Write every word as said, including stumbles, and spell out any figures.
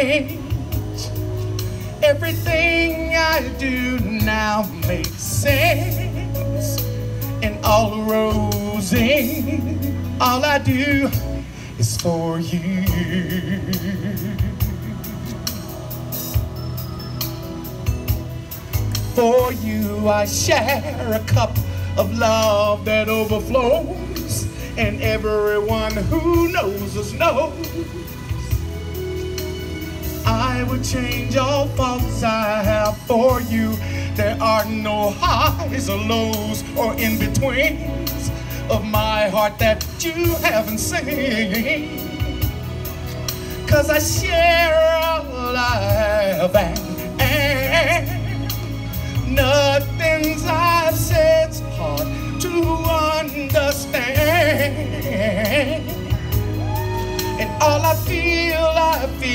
change. Everything I do now makes sense. And all rosy, all I do is for you. For you I share a cup of love that overflows, and everyone who knows us knows I would change all faults I have for you. There are no highs or lows or in-betweens of my heart that you haven't seen. 'Cause I share all I have, and, and nothing's I've said's hard to understand. And all I feel, I feel